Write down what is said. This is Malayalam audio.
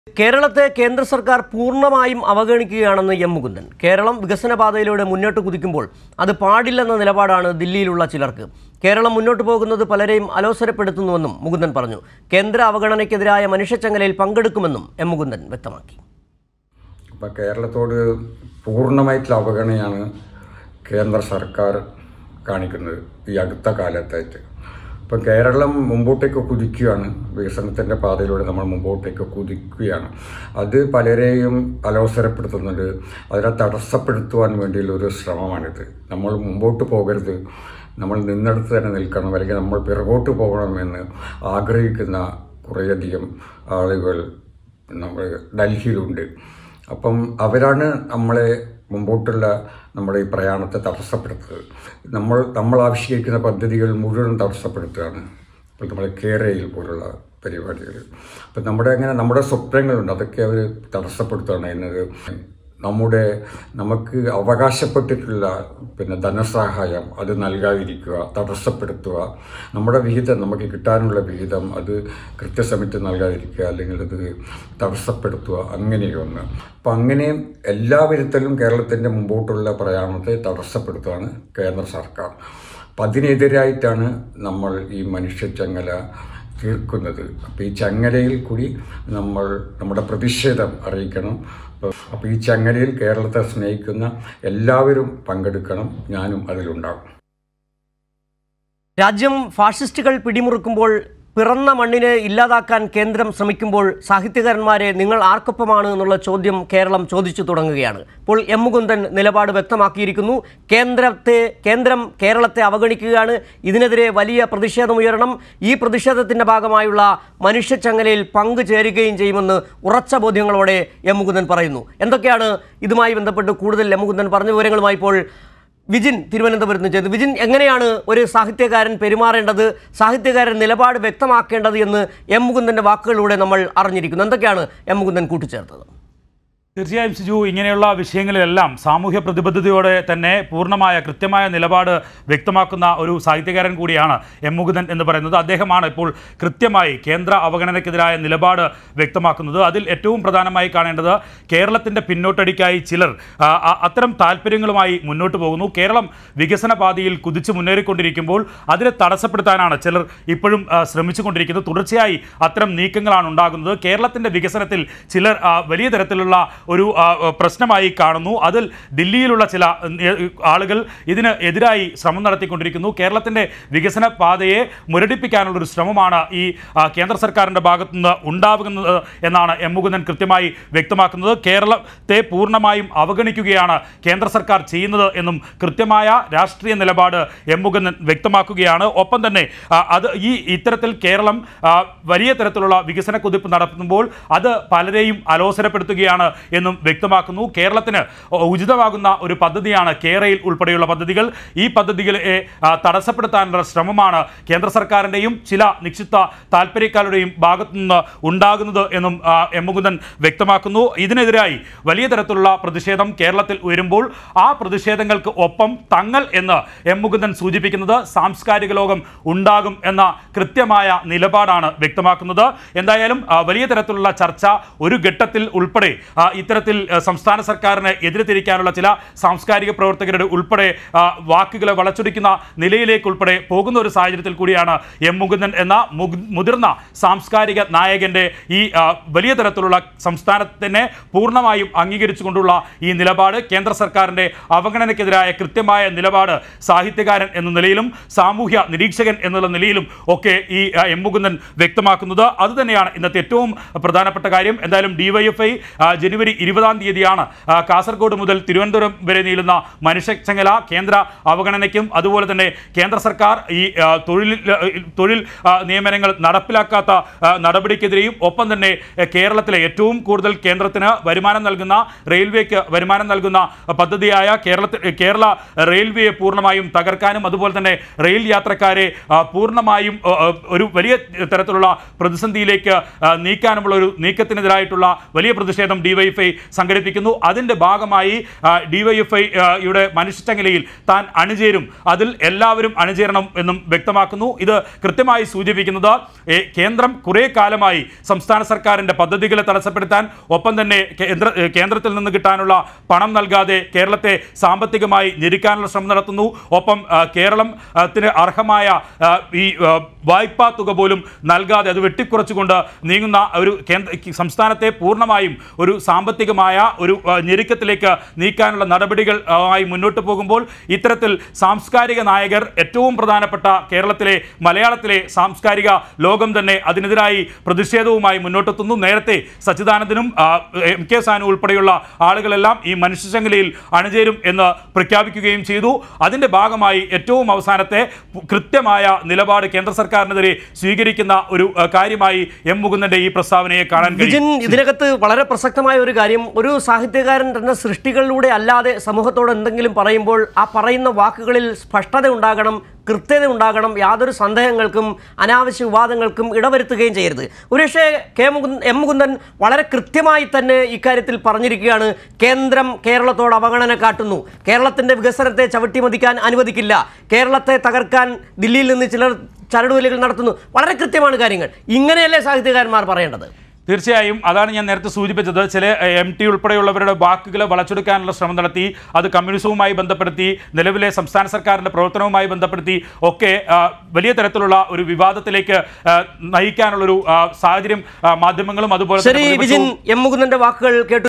കേരളത്തെ കേന്ദ്ര സർക്കാർ പൂർണ്ണമായും അവഗണിക്കുകയാണെന്ന് എം മുകുന്ദൻ. കേരളം വികസന പാതയിലൂടെ മുന്നോട്ട് കുതിക്കുമ്പോൾ അത് പാടില്ലെന്ന നിലപാടാണ് ദില്ലിയിലുള്ള ചിലർക്ക്. കേരളം മുന്നോട്ട് പോകുന്നത് പലരെയും അലോസരപ്പെടുത്തുന്നുവെന്നും മുകുന്ദൻ പറഞ്ഞു. കേന്ദ്ര അവഗണനയ്ക്കെതിരായ മനുഷ്യച്ചങ്ങലയിൽ പങ്കെടുക്കുമെന്നും എം മുകുന്ദൻ വ്യക്തമാക്കി. അപ്പോൾ കേരളത്തോട് പൂർണ്ണമായിട്ടുള്ള അവഗണനയാണ് കേന്ദ്ര സർക്കാർ കാണിക്കുന്നത് ഈ അടുത്ത കാലത്തായിട്ട്. ഇപ്പം കേരളം മുമ്പോട്ടേക്ക് കുതിക്കുകയാണ്, വികസനത്തിൻ്റെ പാതയിലൂടെ നമ്മൾ മുമ്പോട്ടേക്ക് കുതിക്കുകയാണ്. അത് പലരെയും അലോസരപ്പെടുത്തുന്നുണ്ട്. അതിനെ തടസ്സപ്പെടുത്തുവാൻ വേണ്ടിയുള്ളൊരു ശ്രമമാണിത്. നമ്മൾ മുമ്പോട്ട് പോകരുത്, നമ്മൾ നിന്നിടത്ത് തന്നെ നിൽക്കണം, അല്ലെങ്കിൽ നമ്മൾ പിറകോട്ട് പോകണമെന്ന് ആഗ്രഹിക്കുന്ന കുറേയധികം ആളുകൾ നമ്മൾ ഡൽഹിയിലുണ്ട്. അപ്പം അവരാണ് നമ്മളെ മുമ്പോട്ടുള്ള നമ്മുടെ ഈ പ്രയാണത്തെ തടസ്സപ്പെടുത്തുന്നത്. നമ്മൾ ആവിഷ്കരിക്കുന്ന പദ്ധതികൾ മുഴുവൻ തടസ്സപ്പെടുത്തുകയാണ്. ഇപ്പോൾ നമ്മുടെ കേരയിൽ പോലുള്ള പരിപാടികൾ, അപ്പം നമ്മുടെ സ്വപ്നങ്ങളുണ്ട്, അതൊക്കെ അവർ തടസ്സപ്പെടുത്തുകയാണ് എന്നത്. നമുക്ക് അവകാശപ്പെട്ടിട്ടുള്ള ധനസഹായം അത് നൽകാതിരിക്കുക, തടസ്സപ്പെടുത്തുക, നമ്മുടെ വിഹിതം, നമുക്ക് കിട്ടാനുള്ള വിഹിതം അത് കൃത്യസമയത്ത് നൽകാതിരിക്കുക, അല്ലെങ്കിൽ അത് തടസ്സപ്പെടുത്തുക, അങ്ങനെയൊന്ന്. അപ്പം അങ്ങനെ എല്ലാ വിധത്തിലും കേരളത്തിൻ്റെ മുമ്പോട്ടുള്ള പ്രയാണത്തെ തടസ്സപ്പെടുത്തുകയാണ് കേന്ദ്ര സർക്കാർ. അപ്പം അതിനെതിരായിട്ടാണ് നമ്മൾ ഈ മനുഷ്യച്ചങ്ങല തീർക്കുന്നത്. അപ്പോൾ ഈ ചങ്ങലയിൽ കൂടി നമ്മൾ നമ്മുടെ പ്രതിഷേധം അറിയിക്കണം. അപ്പോൾ ഈ ചങ്ങലയിൽ കേരളത്തെ സ്നേഹിക്കുന്ന എല്ലാവരും പങ്കെടുക്കണം, ഞാനും അതിലുണ്ടാകും. രാജ്യം ഫാഷിസ്റ്റുകൾ പിടിമുറുക്കുമ്പോൾ പിറന്ന മണ്ണിനെ ഇല്ലാതാക്കാൻ കേന്ദ്രം ശ്രമിക്കുമ്പോൾ സാഹിത്യകാരന്മാരെ നിങ്ങൾ ആർക്കൊപ്പമാണ് എന്നുള്ള ചോദ്യം കേരളം ചോദിച്ചു തുടങ്ങുകയാണ്. ഇപ്പോൾ എം മുകുന്ദൻ നിലപാട് വ്യക്തമാക്കിയിരിക്കുന്നു. കേന്ദ്രം കേരളത്തെ അവഗണിക്കുകയാണ്. ഇതിനെതിരെ വലിയ പ്രതിഷേധമുയരണം. ഈ പ്രതിഷേധത്തിൻ്റെ ഭാഗമായുള്ള മനുഷ്യച്ചങ്ങലയിൽ പങ്കുചേരുകയും ചെയ്യുമെന്ന് ഉറച്ച ബോധ്യങ്ങളോടെ എം മുകുന്ദൻ പറയുന്നു. എന്തൊക്കെയാണ് ഇതുമായി ബന്ധപ്പെട്ട് കൂടുതൽ എം മുകുന്ദൻ പറഞ്ഞ വിവരങ്ങളുമായി ഇപ്പോൾ വിജിൻ തിരുവനന്തപുരത്ത് നിന്ന് ചെയ്തു. വിജിൻ, എങ്ങനെയാണ് ഒരു സാഹിത്യകാരൻ പെരുമാറേണ്ടത്, സാഹിത്യകാരൻ നിലപാട് വ്യക്തമാക്കേണ്ടത് എന്ന് എം മുകുന്ദൻ്റെ വാക്കുകളിലൂടെ നമ്മൾ അറിഞ്ഞിരിക്കുന്നു. എന്തൊക്കെയാണ് എം മുകുന്ദൻ കൂട്ടിച്ചേർത്തത്? തീർച്ചയായും സിജു, ഇങ്ങനെയുള്ള വിഷയങ്ങളിലെല്ലാം സാമൂഹ്യ പ്രതിബദ്ധതയോടെ തന്നെ പൂർണ്ണമായ കൃത്യമായ നിലപാട് വ്യക്തമാക്കുന്ന ഒരു സാഹിത്യകാരൻ കൂടിയാണ് എം മുകുന്ദൻ എന്ന് പറയുന്നത്. അദ്ദേഹമാണ് ഇപ്പോൾ കൃത്യമായി കേന്ദ്ര അവഗണനയ്ക്കെതിരായ നിലപാട് വ്യക്തമാക്കുന്നത്. അതിൽ ഏറ്റവും പ്രധാനമായി കാണേണ്ടത് കേരളത്തിൻ്റെ പിന്നോട്ടടിക്കായി ചിലർ അത്തരം താല്പര്യങ്ങളുമായി മുന്നോട്ട് പോകുന്നു. കേരളം വികസന പാതയിൽ കുതിച്ച് മുന്നേറിക്കൊണ്ടിരിക്കുമ്പോൾ അതിനെ തടസ്സപ്പെടുത്താനാണ് ചിലർ ഇപ്പോഴും ശ്രമിച്ചുകൊണ്ടിരിക്കുന്നത്. തുടർച്ചയായി അത്തരം നീക്കങ്ങളാണ് ഉണ്ടാകുന്നത്. കേരളത്തിൻ്റെ വികസനത്തിൽ ചിലർ വലിയ തരത്തിലുള്ള ഒരു പ്രശ്നമായി കാണുന്നു. അതിൽ ദില്ലിയിലുള്ള ചില ആളുകൾ ഇതിന് എതിരായി ശ്രമം നടത്തിക്കൊണ്ടിരിക്കുന്നു. കേരളത്തിൻ്റെ വികസന പാതയെ മുരടിപ്പിക്കാനുള്ളൊരു ശ്രമമാണ് ഈ കേന്ദ്ര സർക്കാരിൻ്റെ ഭാഗത്തുനിന്ന് ഉണ്ടാകുന്നത് എന്നാണ് എം മുകുന്ദൻ കൃത്യമായി വ്യക്തമാക്കുന്നത്. കേരളത്തെ പൂർണ്ണമായും അവഗണിക്കുകയാണ് കേന്ദ്ര സർക്കാർ ചെയ്യുന്നത് എന്നും കൃത്യമായ രാഷ്ട്രീയ നിലപാട് എം മുകുന്ദൻ വ്യക്തമാക്കുകയാണ്. ഒപ്പം തന്നെ ഇത്തരത്തിൽ കേരളം വലിയ തരത്തിലുള്ള വികസന കുതിപ്പ് നടത്തുമ്പോൾ അത് പലരെയും അലോസരപ്പെടുത്തുകയാണ് എന്നും വ്യക്തമാക്കുന്നു. കേരളത്തിന് ഉചിതമാകുന്ന ഒരു പദ്ധതിയാണ് കേരയിൽ ഉൾപ്പെടെയുള്ള പദ്ധതികൾ. ഈ പദ്ധതികളെ തടസ്സപ്പെടുത്താനുള്ള ശ്രമമാണ് കേന്ദ്ര സർക്കാരിൻ്റെയും ചില നിശ്ചിത താല്പര്യക്കാരുടെയും ഭാഗത്തുനിന്ന് ഉണ്ടാകുന്നത് എന്നും എം മുകുന്ദൻ വ്യക്തമാക്കുന്നു. ഇതിനെതിരായി വലിയ തരത്തിലുള്ള പ്രതിഷേധം കേരളത്തിൽ ഉയരുമ്പോൾ ആ പ്രതിഷേധങ്ങൾക്ക് ഒപ്പം തങ്ങൾ എന്ന് എം മുകുന്ദൻ സൂചിപ്പിക്കുന്നത് സാംസ്കാരിക ലോകം ഉണ്ടാകും എന്ന കൃത്യമായ നിലപാടാണ് വ്യക്തമാക്കുന്നത്. എന്തായാലും വലിയ തരത്തിലുള്ള ചർച്ച ഒരു ഘട്ടത്തിൽ ഉൾപ്പെടെ ഇത്തരത്തിൽ സംസ്ഥാന സർക്കാരിനെ എതിരെ തിരിക്കാനുള്ള ചില സാംസ്കാരിക പ്രവർത്തകരുടെ ഉൾപ്പെടെ വാക്കുകളെ വളച്ചൊടിക്കുന്ന നിലയിലേക്ക് ഉൾപ്പെടെ പോകുന്ന ഒരു സാഹചര്യത്തിൽ കൂടിയാണ് എം മുകുന്ദൻ എന്ന മുതിർന്ന സാംസ്കാരിക നായകൻ്റെ ഈ വലിയ തരത്തിലുള്ള സംസ്ഥാനത്തിനെ പൂർണ്ണമായും അംഗീകരിച്ചുകൊണ്ടുള്ള ഈ നിലപാട്, കേന്ദ്ര സർക്കാരിൻ്റെ അവഗണനയ്ക്കെതിരായ കൃത്യമായ നിലപാട് സാഹിത്യകാരൻ എന്ന നിലയിലും സാമൂഹ്യ നിരീക്ഷകൻ എന്നുള്ള നിലയിലും ഒക്കെ ഈ എം മുകുന്ദൻ വ്യക്തമാക്കുന്നത്. അതുതന്നെയാണ് ഇന്നത്തെ ഏറ്റവും പ്രധാനപ്പെട്ട കാര്യം. എന്തായാലും DYFI ജനുവരി 20-ാം തീയതിയാണ് കാസർഗോഡ് മുതൽ തിരുവനന്തപുരം വരെ നീളുന്ന മനുഷ്യച്ചങ്ങല കേന്ദ്ര അവഗണനയ്ക്കും അതുപോലെ തന്നെ കേന്ദ്ര സർക്കാർ ഈ തൊഴിൽ നിയമനങ്ങൾ നടപ്പിലാക്കാത്ത നടപടിക്കെതിരെയും ഒപ്പം തന്നെ കേരളത്തിലെ ഏറ്റവും കൂടുതൽ കേന്ദ്രത്തിന് വരുമാനം നൽകുന്ന റെയിൽവേക്ക് വരുമാനം നൽകുന്ന പദ്ധതിയായ കേരള റെയിൽവേയെ പൂർണ്ണമായും തകർക്കാനും അതുപോലെ തന്നെ റെയിൽ യാത്രക്കാരെ പൂർണ്ണമായും ഒരു വലിയ തരത്തിലുള്ള പ്രതിസന്ധിയിലേക്ക് നീക്കാനുമുള്ള ഒരു നീക്കത്തിനെതിരായിട്ടുള്ള വലിയ പ്രതിഷേധം DYFI DYFI സംഘടിപ്പിക്കുന്നു. അതിൻ്റെ ഭാഗമായി DYFIയുടെ മനുഷ്യച്ചങ്ങലയിൽ താൻ അണിചേരും, അതിൽ എല്ലാവരും അണിചേരണം എന്നും വ്യക്തമാക്കുന്നു. ഇത് കൃത്യമായി സൂചിപ്പിക്കുന്നത് കേന്ദ്രം കുറേ കാലമായി സംസ്ഥാന സർക്കാരിൻ്റെ പദ്ധതികളെ തടസ്സപ്പെടുത്താൻ, ഒപ്പം തന്നെ കേന്ദ്രത്തിൽ നിന്ന് കിട്ടാനുള്ള പണം നൽകാതെ കേരളത്തെ സാമ്പത്തികമായി ഞെരുക്കാനുള്ള ശ്രമം നടത്തുന്നു. ഒപ്പം കേരളത്തിന് അർഹമായ ഈ വായ്പാ തുക പോലും നൽകാതെ അത് വെട്ടിക്കുറച്ചുകൊണ്ട് നീങ്ങുന്ന ഒരു സംസ്ഥാനത്തെ പൂർണ്ണമായും ഒരു സാമ്പത്തികമായ ഒരു ഞെരുക്കത്തിലേക്ക് നീക്കാനുള്ള നടപടികളുമായി മുന്നോട്ട് പോകുമ്പോൾ ഇത്തരത്തിൽ സാംസ്കാരിക നായകർ, ഏറ്റവും പ്രധാനപ്പെട്ട കേരളത്തിലെ മലയാളത്തിലെ സാംസ്കാരിക ലോകം തന്നെ അതിനെതിരായി പ്രതിഷേധവുമായി മുന്നോട്ടെത്തുന്നു. നേരത്തെ സച്ചിദാനന്ദനും MK സാനു ഉൾപ്പെടെയുള്ള ആളുകളെല്ലാം ഈ മനുഷ്യശൃംഖലയിൽ അണിചേരും എന്ന് പ്രഖ്യാപിക്കുകയും ചെയ്തു. അതിൻ്റെ ഭാഗമായി ഏറ്റവും അവസാനത്തെ കൃത്യമായ നിലപാട് കേന്ദ്ര സർക്കാരിനെതിരെ സ്വീകരിക്കുന്ന ഒരു കാര്യമായി എം മുകുന്ദന്റെ ഈ പ്രസ്താവനയെ കാണാൻ കഴിയും. ഇതിനകത്ത് വളരെ പ്രസക്തമായ ഒരു കാര്യം, ഒരു സാഹിത്യകാരൻ തന്റെ സൃഷ്ടികളിലൂടെ അല്ലാതെ സമൂഹത്തോട് എന്തെങ്കിലും പറയുമ്പോൾ ആ പറയുന്ന വാക്കുകളിൽ സ്പഷ്ടത ഉണ്ടാകണം, കൃത്യത ഉണ്ടാകണം, യാതൊരു സന്ദേഹങ്ങൾക്കും അനാവശ്യ വിവാദങ്ങൾക്കും ഇടവരുത്തുകയും ചെയ്യരുത്. ഒരുപക്ഷേ എം മുകുന്ദൻ വളരെ കൃത്യമായി തന്നെ ഇക്കാര്യത്തിൽ പറഞ്ഞിരിക്കുകയാണ്. കേന്ദ്രം കേരളത്തോട് അവഗണന കാട്ടുന്നു, കേരളത്തിൻ്റെ വികസനത്തെ ചവിട്ടിമതിക്കാൻ അനുവദിക്കില്ല, കേരളത്തെ തകർക്കാൻ ദില്ലിയിൽ നിന്ന് ചിലർ ചരടുവലികൾ നടത്തുന്നു. വളരെ കൃത്യമാണ് കാര്യങ്ങൾ. ഇങ്ങനെയല്ലേ സാഹിത്യകാരന്മാർ പറയേണ്ടത്? തീർച്ചയായും അതാണ് ഞാൻ നേരത്തെ സൂചിപ്പിച്ചത്. ചില MT ഉൾപ്പെടെയുള്ളവരുടെ വാക്കുകളെ വളച്ചൊടുക്കാനുള്ള ശ്രമം നടത്തി, അത് കമ്മ്യൂണിസവുമായി ബന്ധപ്പെടുത്തി, നിലവിലെ സംസ്ഥാന സർക്കാരിൻ്റെ പ്രവർത്തനവുമായി ബന്ധപ്പെടുത്തി ഒക്കെ വലിയ തരത്തിലുള്ള ഒരു വിവാദത്തിലേക്ക് നയിക്കാനുള്ളൊരു സാഹചര്യം മാധ്യമങ്ങളും അതുപോലെ എം മുകുന്ദന്റെ വാക്കുകൾ കേട്ടു.